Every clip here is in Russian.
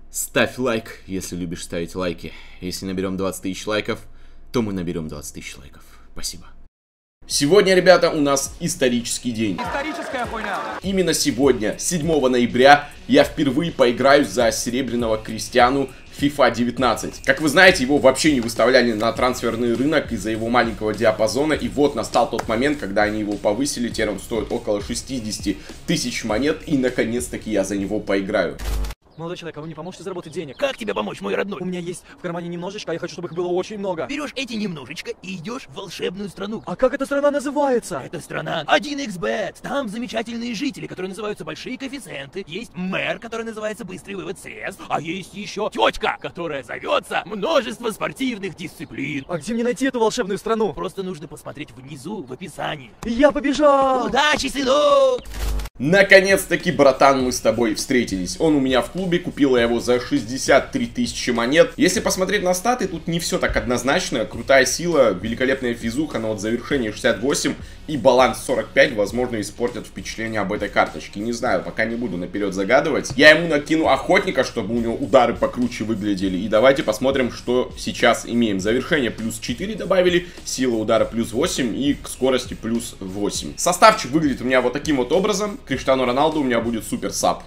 Ставь лайк, если любишь ставить лайки. Если наберем 20 тысяч лайков, то мы наберем 20 тысяч лайков. Спасибо. Сегодня, ребята, у нас исторический день. Историческая хуйня. Именно сегодня, 7 ноября, я впервые поиграю за серебряного Криштиану FIFA 19. Как вы знаете, его вообще не выставляли на трансферный рынок из-за его маленького диапазона. И вот настал тот момент, когда они его повысили. Теперь он стоит около 60 тысяч монет. И наконец-таки я за него поиграю. Молодой человек, а вы мне поможете заработать денег? Как тебе помочь, мой родной? У меня есть в кармане немножечко, а я хочу, чтобы их было очень много. Берешь эти немножечко и идешь в волшебную страну. А как эта страна называется? Это страна 1xbet. Там замечательные жители, которые называются большие коэффициенты. Есть мэр, который называется быстрый вывод средств. А есть еще тетка, которая зовется множество спортивных дисциплин. А где мне найти эту волшебную страну? Просто нужно посмотреть внизу в описании. Я побежал! Удачи, сынок! Наконец-таки, братан, мы с тобой встретились. Он у меня в клубе, купила я его за 63 тысячи монет. Если посмотреть на статы, тут не все так однозначно. Крутая сила, великолепная физуха, но вот завершение 68 и баланс 45, возможно, испортят впечатление об этой карточке. Не знаю, пока не буду наперед загадывать. Я ему накину охотника, чтобы у него удары покруче выглядели. И давайте посмотрим, что сейчас имеем. Завершение плюс 4 добавили, сила удара плюс 8 и к скорости плюс 8. Составчик выглядит у меня вот таким вот образом. Криштиану Роналду у меня будет супер сап.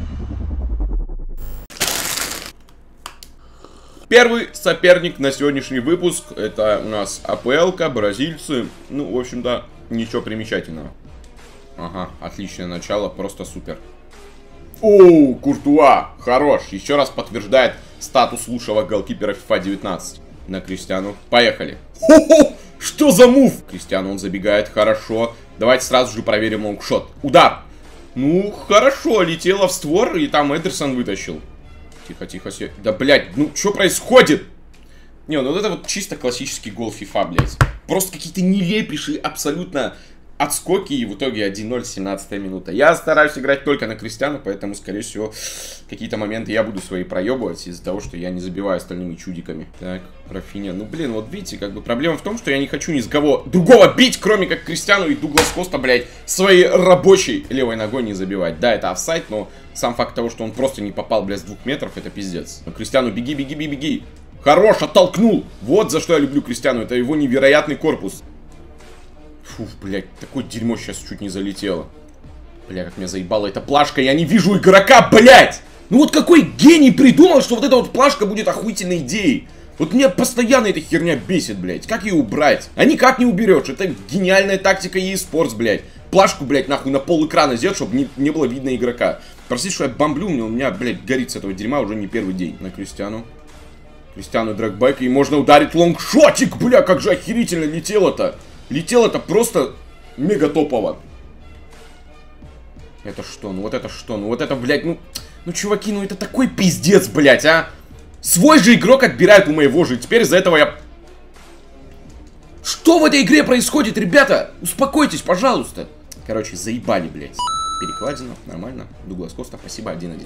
Первый соперник на сегодняшний выпуск. Это у нас АПЛ-ка, бразильцы. Ну, в общем-то, ничего примечательного. Ага, отличное начало, просто супер. Оу, Куртуа, хорош. Еще раз подтверждает статус лучшего голкипера FIFA 19. На Криштиану. Поехали. Хо-хо! Что за мув? Криштиану, он забегает, хорошо. Давайте сразу же проверим лонгшот. Удар. Ну, хорошо, летело в створ, и там Эдерсон вытащил. Тихо, тихо, тихо. Да, блядь, ну, что происходит? Не, ну, вот это вот чисто классический гол FIFA, блядь. Просто какие-то нелепейшие абсолютно отскоки, и в итоге 1-0, 17 минута. Я стараюсь играть только на Криштиану, поэтому, скорее всего, какие-то моменты я буду свои проебывать из-за того, что я не забиваю остальными чудиками. Так, Рафиня. Ну, блин, вот видите, как бы проблема в том, что я не хочу ни с кого другого бить, кроме как Криштиану и Дуглас Коста, блядь, своей рабочей левой ногой не забивать. Да, это офсайд, но сам факт того, что он просто не попал, блядь, с 2 метров, это пиздец. Но Криштиану, беги, беги, беги, беги. Хорош, оттолкнул. Вот за что я люблю Криштиану, это его невероятный корпус. Фух, блядь, такое дерьмо сейчас чуть не залетело. Бля, как меня заебала эта плашка, я не вижу игрока, блядь! Ну вот какой гений придумал, что вот эта вот плашка будет охуительной идеей? Вот меня постоянно эта херня бесит, блядь. Как ее убрать? А никак не уберешь. Это гениальная тактика eSports, блядь. Плашку, блядь, нахуй на пол экрана сделать, чтобы не было видно игрока. Простите, что я бомблю, у меня, блядь, горит с этого дерьма уже не первый день. На Криштиану. Криштиану дрэгбэк, и можно ударить лонгшотик, бля, как же охерительно летело-то. Летел это просто мега топово. Это что? Ну вот это что? Ну вот это, блядь, ну чуваки, ну это такой пиздец, блядь, а. Свой же игрок отбирает у моего же. И теперь из-за этого я... Что в этой игре происходит, ребята? Успокойтесь, пожалуйста. Короче, заебали, блядь. Перекладина, нормально. Дуглас Коста, спасибо, 1-1.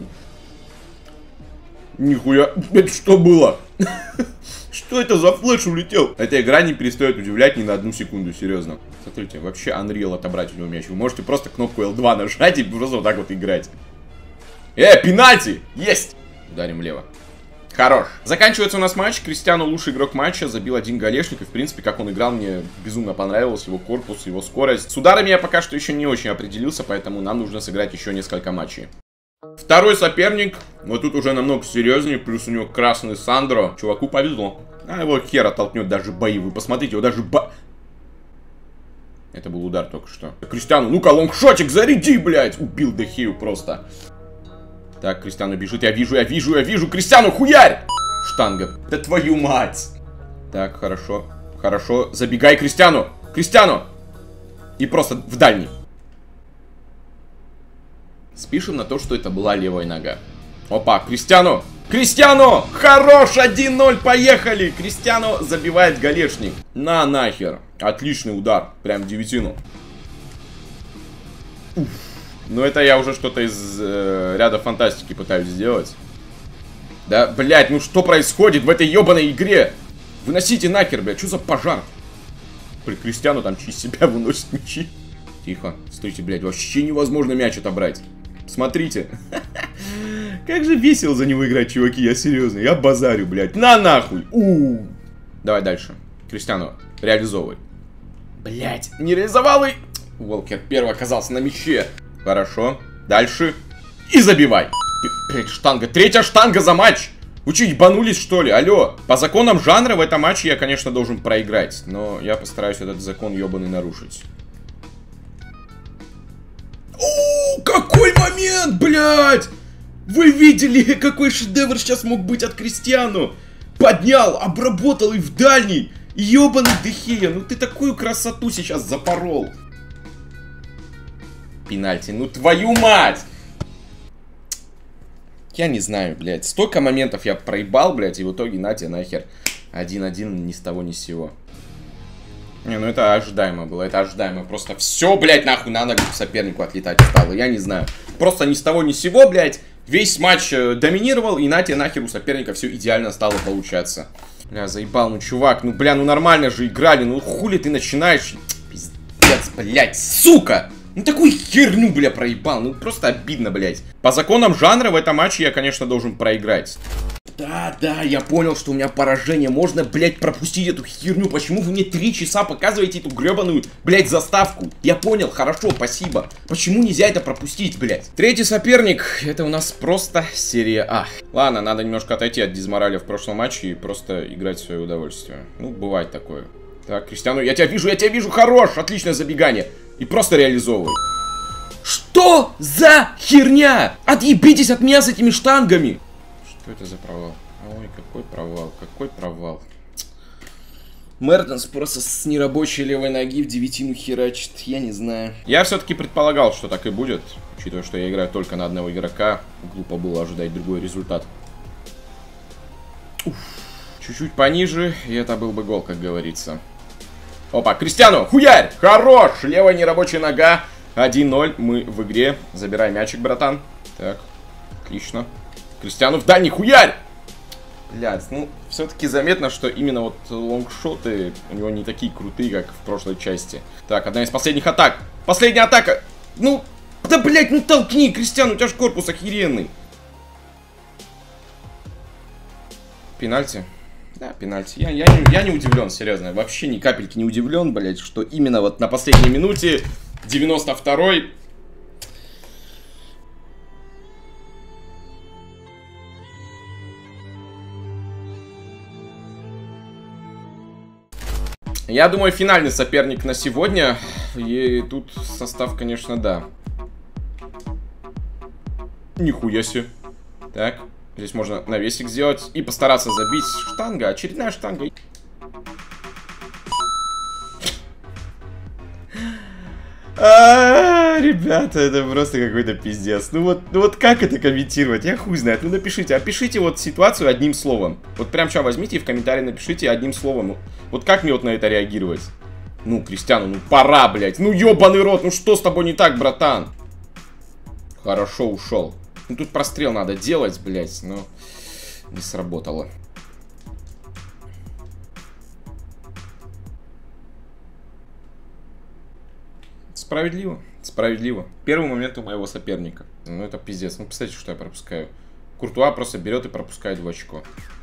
Нихуя, это что было? Что это за флеш улетел? Эта игра не перестает удивлять ни на одну секунду, серьезно. Смотрите, вообще Unreal отобрать у него мяч. Вы можете просто кнопку L2 нажать и просто вот так вот играть. Пенальти! Есть! Ударим влево. Хорош. Заканчивается у нас матч. Криштиану лучший игрок матча. Забил 1 голешник. И в принципе, как он играл, мне безумно понравилось. Его корпус, его скорость. С ударами я пока что еще не очень определился, поэтому нам нужно сыграть еще несколько матчей. Второй соперник, вот тут уже намного серьезнее, плюс у него красный Сандро. Чуваку повезло. А его хера толкнет даже бои. Вы посмотрите, его даже Это был удар только что. Криштиану, ну-ка, лонгшотик заряди, блядь. Убил Дехею просто. Так, Криштиану бежит, я вижу. Криштиану, хуярь! Штанга. Да твою мать. Так, хорошо. Хорошо, забегай, Криштиану. Криштиану. И просто в дальний. Спишем на то, что это была левая нога. Опа, Криштиану! Криштиану! Хорош! 1-0, поехали! Криштиану забивает голешник. На нахер. Отличный удар. Прям девятину. Уф. Ну это я уже что-то из ряда фантастики пытаюсь сделать. Да, блядь, ну что происходит в этой ебаной игре? Выносите нахер, блядь, что за пожар? При Криштиану там через себя выносит мячи. Тихо, стойте, блядь, вообще невозможно мяч отобрать. Смотрите. Как же весело за него играть, чуваки, я серьезно. Я базарю, блядь. На нахуй. Давай дальше. Криштиану, реализовывай. Блядь, не реализовал и... Уолкер первый оказался на мяче. Хорошо. Дальше. И забивай. Блядь, штанга. Третья штанга за матч. Вы что, ебанулись, что ли? Алло. По законам жанра в этом матче я, конечно, должен проиграть. Но я постараюсь этот закон ебаный нарушить. О, какой момент, блядь! Вы видели, какой шедевр сейчас мог быть от Криштиану? Поднял, обработал и в дальний. Ёбаный Дехея, ну ты такую красоту сейчас запорол. Пенальти, ну твою мать! Я не знаю, блядь. Столько моментов я проебал, блядь, и в итоге на тебе нахер. 1-1 ни с того ни с сего. Не, ну это ожидаемо было, это ожидаемо. Просто все, блядь, нахуй на ногу сопернику отлетать стало, я не знаю. Просто ни с того ни с сего, блядь. Весь матч доминировал, и на тебе нахер у соперника все идеально стало получаться. Бля, заебал, ну чувак, ну бля, ну нормально же играли, ну хули ты начинаешь? Пиздец, блядь, сука! Ну такую херню, бля, проебал, ну просто обидно, блядь. По законам жанра в этом матче я, конечно, должен проиграть. Да, я понял, что у меня поражение. Можно, блядь, пропустить эту херню. Почему вы мне 3 часа показываете эту гребаную, блядь, заставку? Я понял, хорошо, спасибо. Почему нельзя это пропустить, блядь? Третий соперник, это у нас просто серия А. Ладно, надо немножко отойти от дизмораля в прошлом матче и просто играть в свое удовольствие. Ну, бывает такое. Так, Криштиану, я тебя вижу, хорош, отличное забегание. И просто реализовывай. Что за херня? Отъебитесь от меня с этими штангами. Что это за провал? Ой, какой провал. Мертенс просто с нерабочей левой ноги в девятину херачит, я не знаю. Я все-таки предполагал, что так и будет, учитывая, что я играю только на одного игрока. Глупо было ожидать другой результат. Чуть-чуть пониже, и это был бы гол, как говорится. Опа, Криштиану, хуярь! Хорош! Левая нерабочая нога. 1-0, мы в игре. Забирай мячик, братан. Так, отлично. Криштиану в дальний, хуярь! Блядь, ну, все-таки заметно, что именно вот лонгшоты у него не такие крутые, как в прошлой части. Так, одна из последних атак. Последняя атака! Ну, да, блядь, ну толкни, Криштиану, у тебя же корпус охеренный. Пенальти? Да, пенальти. Я не удивлен, серьезно. Вообще ни капельки не удивлен, блядь, что именно вот на последней минуте 92-й... Я думаю, финальный соперник на сегодня. И тут состав, конечно, да. Нихуя себе. Так, здесь можно навесик сделать и постараться забить. Штанга, очередная штанга. Ребята, это просто какой-то пиздец. Ну вот как это комментировать? Я хуй знает. Ну напишите, опишите вот ситуацию одним словом. Вот прям сейчас возьмите и в комментарии напишите одним словом. Вот как мне вот на это реагировать? Ну, Криштиану, ну пора, блядь. Ну ёбаный рот, ну что с тобой не так, братан? Хорошо, ушел. Ну тут прострел надо делать, блядь, но не сработало. Справедливо, справедливо. Первый момент у моего соперника. Ну это пиздец. Ну представьте, что я пропускаю. Куртуа просто берет и пропускает в очко.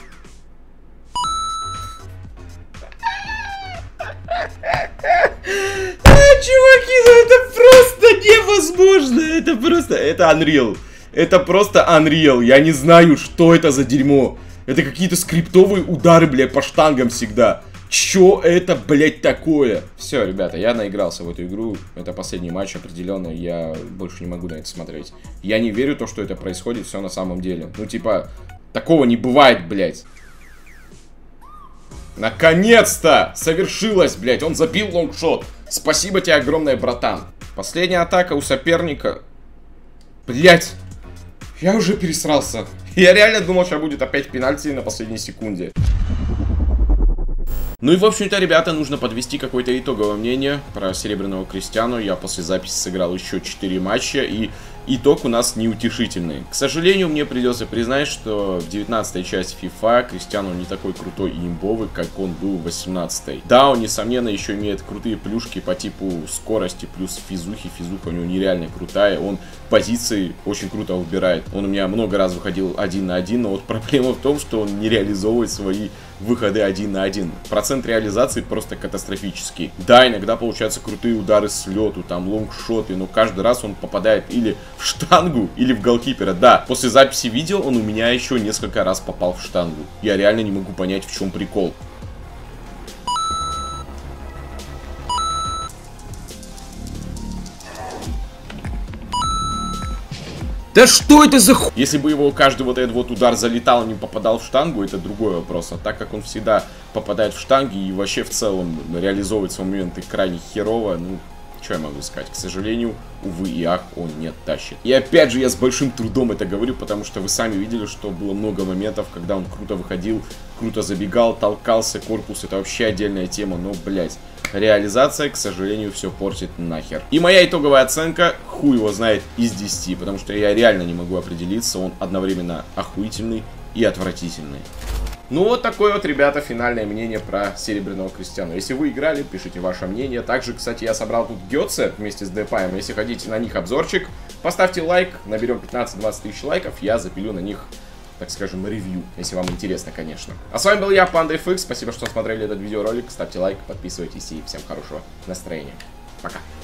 Чуваки, ну это просто невозможно. Это просто... Это Unreal. Это просто Unreal. Я не знаю, что это за дерьмо. Это какие-то скриптовые удары, блядь, по штангам всегда. Чё это, блядь, такое? Все, ребята, я наигрался в эту игру. Это последний матч определенно. Я больше не могу на это смотреть. Я не верю в то, что это происходит все на самом деле. Ну, типа, такого не бывает, блядь. Наконец-то! Совершилось, блядь. Он забил лонгшот. Спасибо тебе огромное, братан. Последняя атака у соперника. Блядь. Я уже пересрался. Я реально думал, что будет опять пенальти на последней секунде. Ну и, в общем-то, ребята, нужно подвести какое-то итоговое мнение про Серебряного Кристиану. Я после записи сыграл еще 4 матча, и итог у нас неутешительный. К сожалению, мне придется признать, что в 19-й части FIFA Кристиану не такой крутой и имбовый, как он был в 18-й. Да, он, несомненно, еще имеет крутые плюшки по типу скорости плюс физухи. Физуха у него нереально крутая, он позиции очень круто выбирает. Он у меня много раз выходил 1 на 1, но вот проблема в том, что он не реализовывает свои выходы 1 на 1. Процент реализации просто катастрофический. Да, иногда получаются крутые удары с лету, там лонгшоты, но каждый раз он попадает или в штангу, или в голкипера. Да, после записи видео он у меня еще несколько раз попал в штангу. Я реально не могу понять, в чем прикол. Да что это за хуй? Если бы его каждый вот этот вот удар залетал и не попадал в штангу, это другой вопрос. А так как он всегда попадает в штанги и вообще в целом реализовывает свои моменты крайне херово, ну, что я могу сказать? К сожалению, увы и ах, он не тащит. И опять же, я с большим трудом это говорю, потому что вы сами видели, что было много моментов, когда он круто выходил, круто забегал, толкался, корпус, это вообще отдельная тема, но, блять, реализация, к сожалению, все портит нахер. И моя итоговая оценка, хуй его знает, из 10, потому что я реально не могу определиться, он одновременно охуительный и отвратительный. Ну вот такое вот, ребята, финальное мнение про Серебряного Кристиана. Если вы играли, пишите ваше мнение. Также, кстати, я собрал тут Гетце вместе с Депаем. Если хотите на них обзорчик, поставьте лайк, наберем 15-20 тысяч лайков, я запилю на них, так скажем, ревью, если вам интересно, конечно. А с вами был я, PandaFX. Спасибо, что смотрели этот видеоролик. Ставьте лайк, подписывайтесь и всем хорошего настроения. Пока.